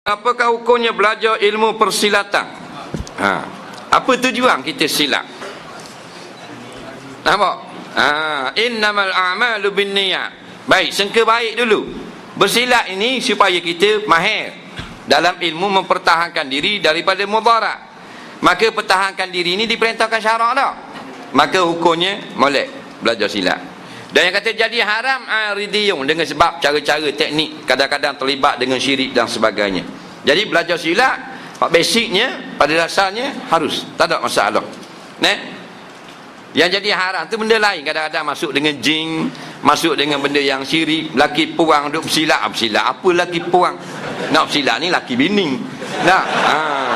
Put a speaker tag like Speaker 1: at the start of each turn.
Speaker 1: Apakah hukumnya belajar ilmu persilatan? Apa tujuan kita silat? Nampak? Innamal a'malu binniyat. Baik, sangka baik dulu. Bersilat ini supaya kita mahir dalam ilmu mempertahankan diri daripada mudarat. Maka pertahankan diri ini diperintahkan syarak dah. Maka hukumnya molek belajar silat. Dan yang kata jadi haram ridiyun dengan sebab cara-cara teknik kadang-kadang terlibat dengan syirik dan sebagainya. Jadi belajar silat basicnya pada dasarnya harus, tak ada masalah. Yang jadi haram tu benda lain, kadang-kadang masuk dengan jin, masuk dengan benda yang syirik. Laki puang duk bersilat, bersilat apa laki puang? Nak bersilat ni laki bini. Nah,